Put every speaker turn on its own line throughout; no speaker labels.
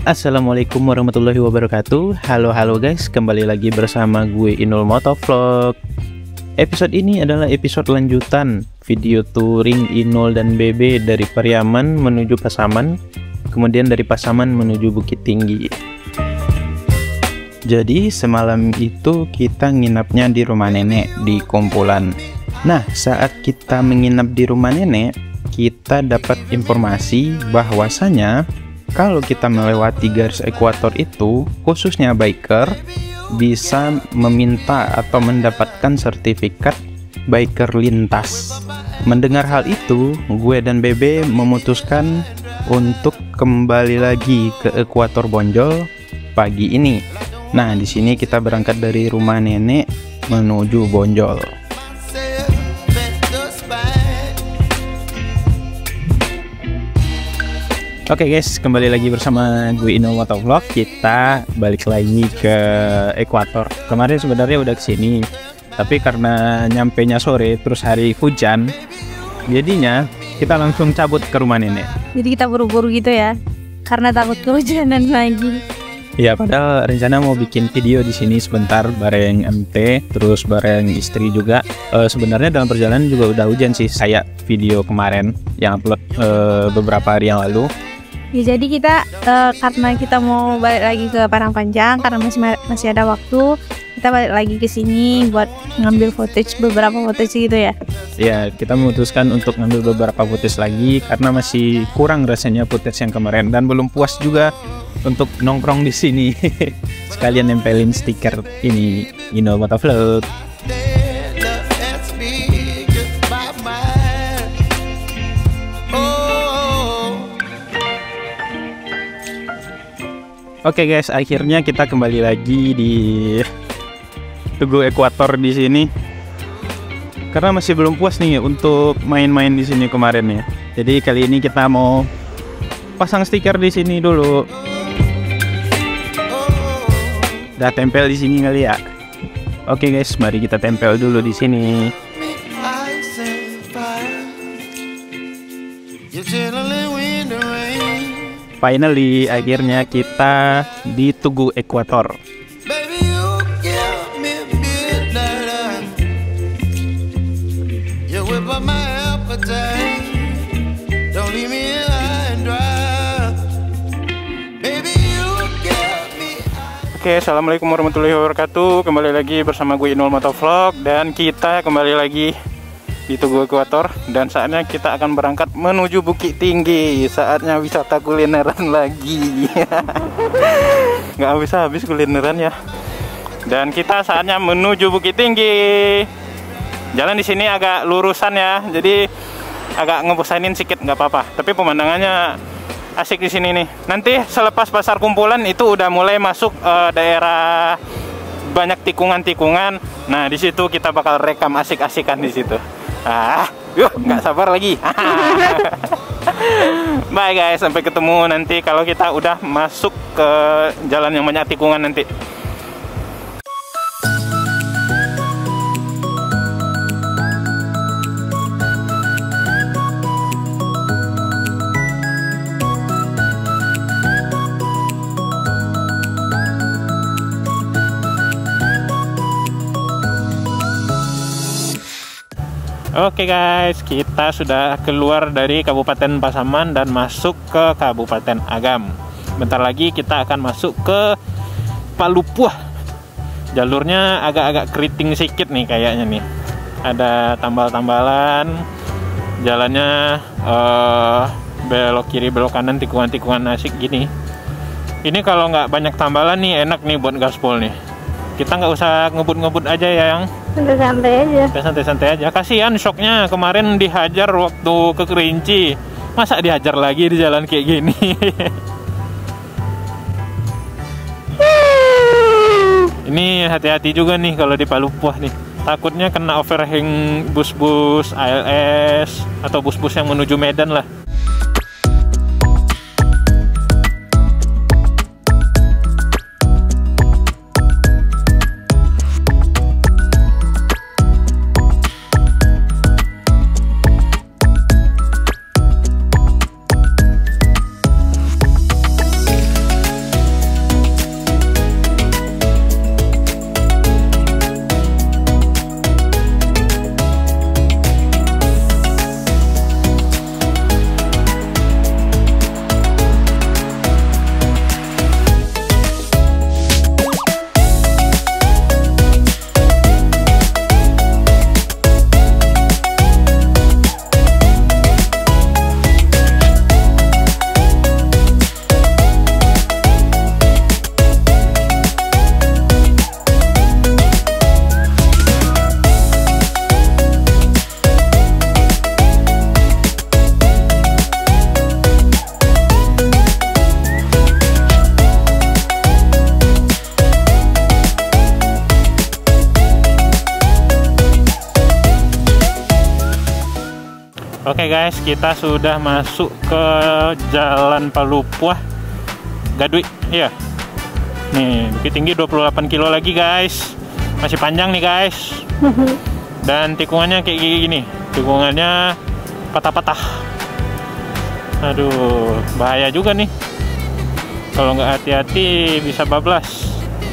Assalamualaikum warahmatullahi wabarakatuh. Halo guys, kembali lagi bersama gue Inul Motovlog. Episode ini adalah episode lanjutan video touring Inul dan Bebe dari Pariaman menuju Pasaman, kemudian dari Pasaman menuju Bukit Tinggi. Jadi semalam itu kita nginapnya di rumah nenek di Kumpulan. Nah, saat kita menginap di rumah nenek, kita dapat informasi bahwasanya kalau kita melewati garis ekuator itu, khususnya biker, bisa meminta atau mendapatkan sertifikat biker lintas. Mendengar hal itu, gue dan Bebe memutuskan untuk kembali lagi ke ekuator Bonjol pagi ini. Nah, di sini kita berangkat dari rumah nenek menuju Bonjol. Oke guys, kembali lagi bersama gue Inul Motovlog. Kita balik lagi ke ekuator. Kemarin sebenarnya udah kesini, tapi karena nyampenya sore terus hari hujan, jadinya kita langsung cabut ke rumah nenek.
Jadi kita buru-buru gitu ya, karena takut kehujanan lagi.
Ya, padahal rencana mau bikin video di sini sebentar bareng MT, terus bareng istri juga. Sebenarnya dalam perjalanan juga udah hujan sih, saya video kemarin yang upload beberapa hari yang lalu.
Ya, jadi kita karena kita mau balik lagi ke Padang Panjang karena masih ada waktu, kita balik lagi ke sini buat ngambil beberapa footage gitu ya.
Ya, kita memutuskan untuk ngambil beberapa footage lagi karena masih kurang rasanya footage yang kemarin dan belum puas juga untuk nongkrong di sini. Sekalian nempelin stiker ini Inul Motovlog. Oke guys, akhirnya kita kembali lagi di Tugu Ekuator di sini. Karena masih belum puas nih untuk main-main di sini kemarin ya. Jadi kali ini kita mau pasang stiker di sini dulu. Udah tempel di sini kali ya. Oke guys, mari kita tempel dulu di sini. Finally, akhirnya kita di Tugu Ekuator. Oke, assalamualaikum warahmatullahi wabarakatuh. Kembali lagi bersama gue Inul Motovlog dan kita kembali lagi di Tugu Ekuator dan saatnya kita akan berangkat menuju Bukit Tinggi. Saatnya wisata kulineran lagi. Nggak habis kulineran ya. Dan kita saatnya menuju Bukit Tinggi. Jalan di sini agak lurusan ya, jadi agak ngebosanin sedikit, nggak apa-apa. Tapi pemandangannya asik di sini nih. Nanti selepas pasar Kumpulan itu udah mulai masuk daerah banyak tikungan-tikungan. Nah, di situ kita bakal rekam asik-asikan di situ. Yuk, nggak sabar lagi. Bye guys, sampai ketemu nanti kalau kita udah masuk ke jalan yang banyak tikungan nanti. Oke guys, kita sudah keluar dari Kabupaten Pasaman dan masuk ke Kabupaten Agam. Bentar lagi kita akan masuk ke Palupuah. Jalurnya agak-agak keriting sedikit nih kayaknya nih. Ada tambal-tambalan, jalannya belok kiri belok kanan, tikungan-tikungan asik gini. Ini kalau nggak banyak tambalan nih enak nih buat gaspol nih. Kita nggak usah ngebut-ngebut aja ya, yang
santai-santai aja.
Santai-santai aja. Kasihan shocknya kemarin dihajar waktu ke Kerinci. Masa dihajar lagi di jalan kayak gini? Ini hati-hati juga nih kalau di Palupuah nih. Takutnya kena overhang bus-bus ALS atau bus-bus yang menuju Medan lah. guys, kita sudah masuk ke Jalan Palupuah Gadui. Iya. Nih, Bukit Tinggi 28 kilo lagi guys. Masih panjang nih guys. Dan tikungannya kayak gini. Tikungannya patah-patah. Aduh, bahaya juga nih. Kalau nggak hati-hati bisa bablas.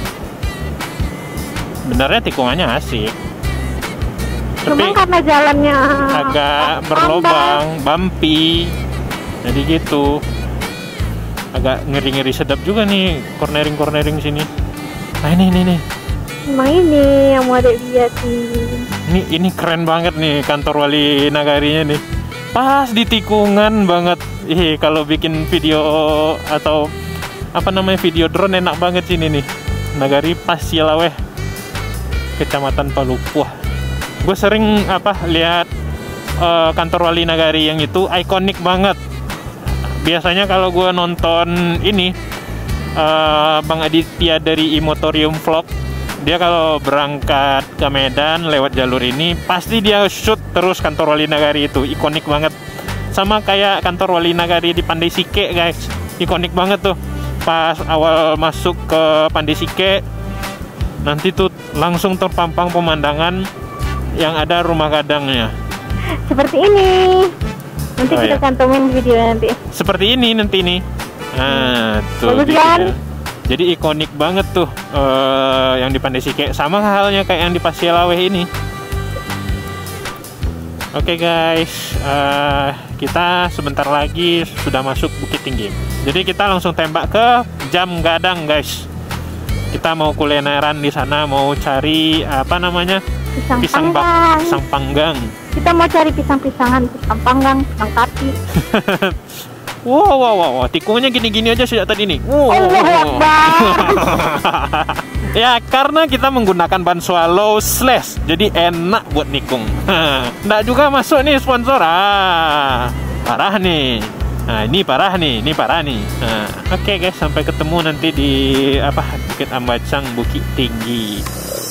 Benernya tikungannya asik.
Cuma karena jalannya
agak berlobang, bumpy. Jadi gitu. Agak ngeri-ngeri sedap juga nih cornering sini. Nah ini.
Emang ini yang mau ada lihat nih.
Ini keren banget nih kantor wali nagarinya nih. Pas di tikungan banget. Kalau bikin video atau video drone enak banget sini nih. Nagari Pasialaweh, Kecamatan Palupuah. Gue sering lihat kantor wali nagari yang itu ikonik banget. Biasanya kalau gue nonton ini Bang Aditya dari Imotorium Vlog, dia kalau berangkat ke Medan lewat jalur ini pasti dia shoot terus kantor wali nagari itu, ikonik banget. Sama kayak kantor wali nagari di Pandai Sike guys, ikonik banget tuh. Pas awal masuk ke Pandai Sike, nanti tuh langsung terpampang pemandangan yang ada rumah kadangnya.
Seperti ini. Nanti kita cantumin video nanti.
Seperti ini nanti nih. Nah, tuh.
Bagus kan?
Jadi ikonik banget tuh yang di Pandai Sike. Sama halnya kayak yang di Pasialaweh ini. Oke guys, kita sebentar lagi sudah masuk Bukit Tinggi. Jadi kita langsung tembak ke Jam Gadang guys. Kita mau kulineran di sana, mau cari pisang panggang.
Kita mau cari pisang-pisangan, pisang panggang, pisang kaki.
Wow, tikungannya gini-gini aja sejak tadi nih. Ya, karena kita menggunakan ban swallow slash, jadi enak buat nikung. Nggak juga masuk nih sponsor. Parah nih. Nah, ini parah nih. Nah, oke guys, sampai ketemu nanti di Bukit Ambacang, Bukit Tinggi.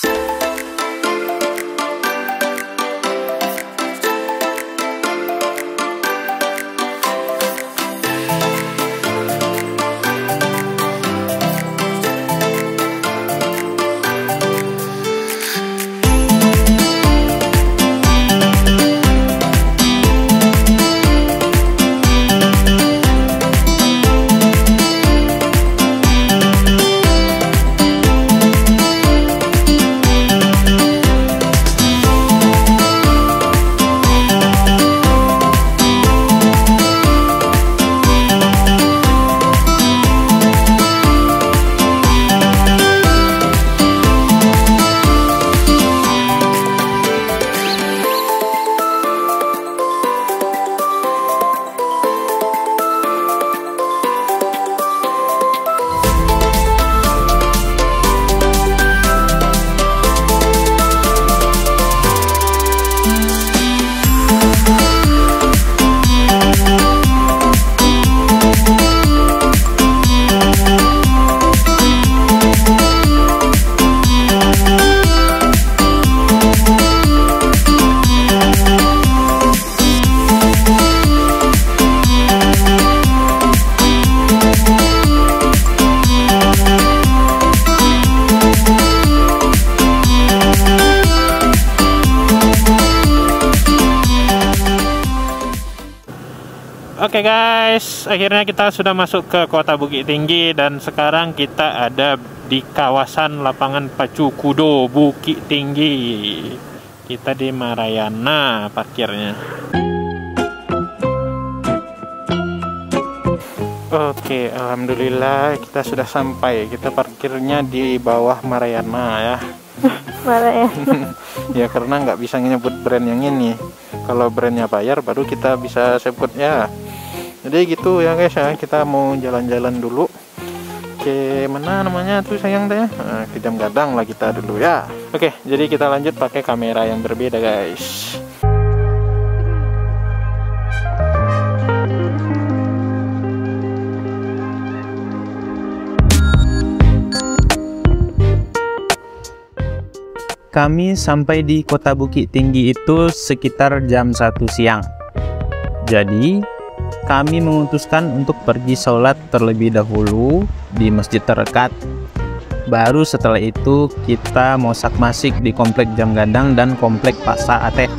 Oke guys, akhirnya kita sudah masuk ke kota Bukit Tinggi dan sekarang kita ada di kawasan lapangan Pacu Kudo Bukit Tinggi. Kita di Marayana parkirnya. Oke, alhamdulillah kita sudah sampai. Kita parkirnya di bawah Marayana ya.
Marayana.
Ya karena nggak bisa nyebut brand yang ini. Kalau brandnya bayar baru kita bisa sebut ya. Jadi gitu ya guys ya, kita mau jalan-jalan dulu ke mana namanya tuh sayang teh, ke Jam Gadang lah kita dulu ya. Oke, jadi kita lanjut pakai kamera yang berbeda guys. Kami sampai di kota Bukit Tinggi itu sekitar jam 1 siang. Jadi kami memutuskan untuk pergi sholat terlebih dahulu di masjid terdekat. Baru setelah itu kita mosak-masik di komplek Jam Gadang dan komplek Pasar Ateh.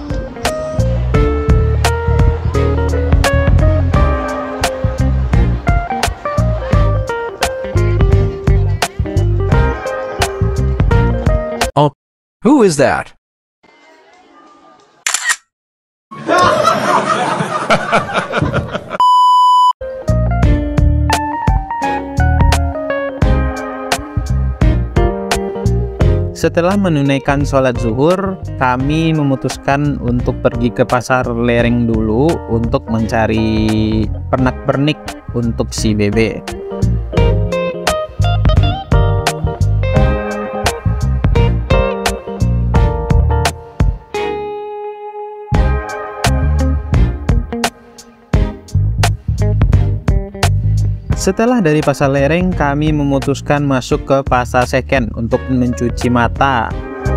Oh, who is that?
Setelah menunaikan sholat zuhur, kami memutuskan untuk pergi ke pasar lereng dulu untuk mencari pernak-pernik untuk si Bebe. Setelah dari pasar lereng, kami memutuskan masuk ke pasar seken untuk mencuci mata.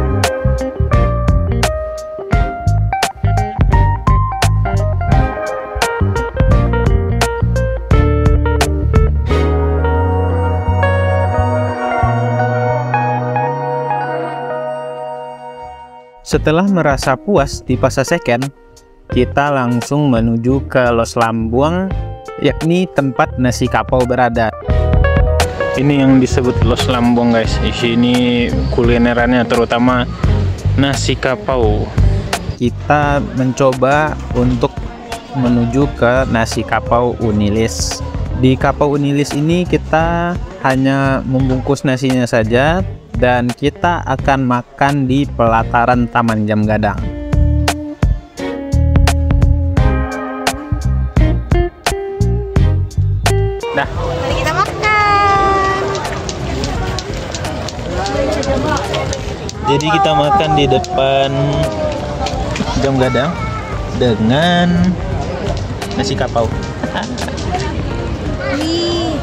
Setelah merasa puas di pasar seken, kita langsung menuju ke Los Lambuang, yakni tempat nasi kapau berada. Ini yang disebut Los Lambuang guys. Di sini kulinerannya terutama nasi kapau. Kita mencoba untuk menuju ke nasi kapau Unilis. Di kapau Unilis ini kita hanya membungkus nasinya saja dan kita akan makan di pelataran Taman Jam Gadang. Nah,
Mari kita makan.
jadi kita makan di depan Jam Gadang dengan nasi kapau.
Nih.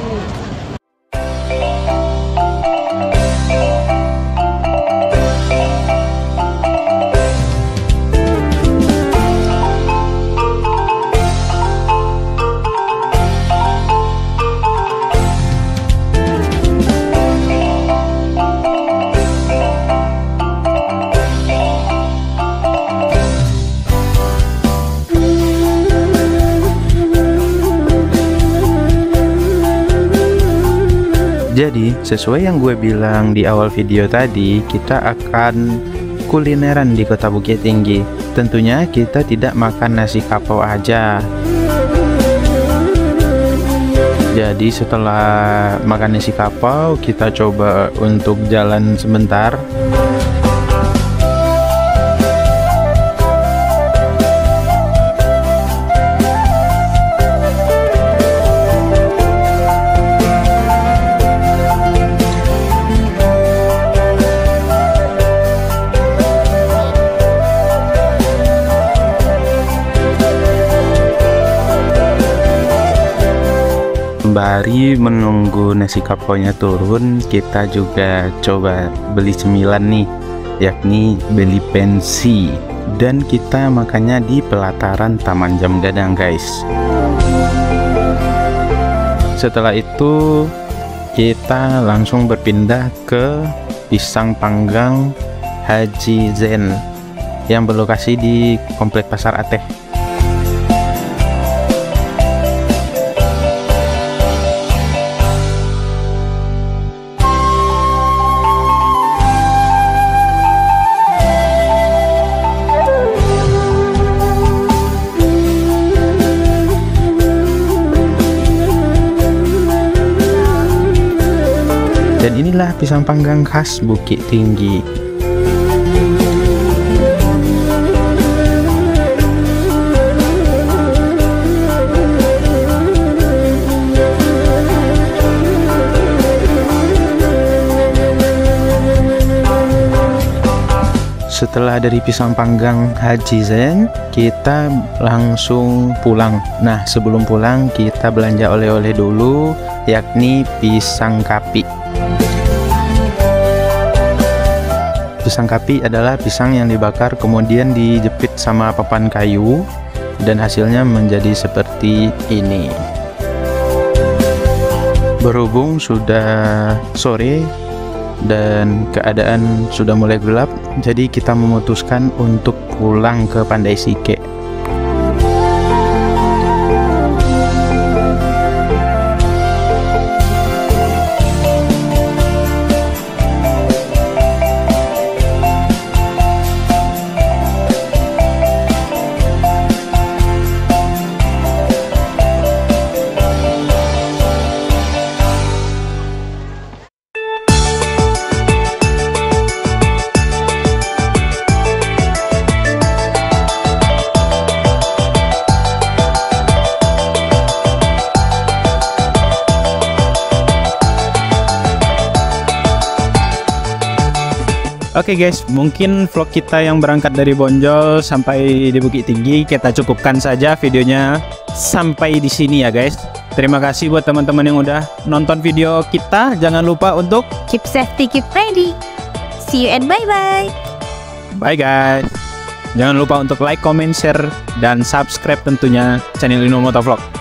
Jadi, sesuai yang gue bilang di awal video tadi, kita akan kulineran di Kota Bukit Tinggi. Tentunya kita tidak makan nasi kapau aja. Jadi setelah makan nasi kapau, kita coba untuk jalan sebentar. Sembari menunggu nasi kapaunya turun, kita juga coba beli cemilan nih, yakni beli pensi, dan kita makannya di pelataran Taman Jam Gadang guys. Setelah itu kita langsung berpindah ke Pisang Panggang Haji Zen yang berlokasi di Komplek Pasar Ateh. Dan inilah pisang panggang khas Bukit Tinggi. Setelah dari pisang panggang Haji Zen, kita langsung pulang. Nah, sebelum pulang kita belanja oleh-oleh dulu, yakni pisang kapi. Pisang kapi adalah pisang yang dibakar kemudian dijepit sama papan kayu dan hasilnya menjadi seperti ini. Berhubung sudah sore dan keadaan sudah mulai gelap, jadi kita memutuskan untuk pulang ke Pandai Sike. Oke guys, mungkin vlog kita yang berangkat dari Bonjol sampai di Bukit Tinggi kita cukupkan saja videonya sampai di sini ya guys. Terima kasih buat teman-teman yang udah nonton video kita. Jangan lupa untuk
Keep safety, keep ready. See you and bye-bye.
bye guys. Jangan lupa untuk like, comment, share, dan subscribe tentunya channel Inul Motovlog.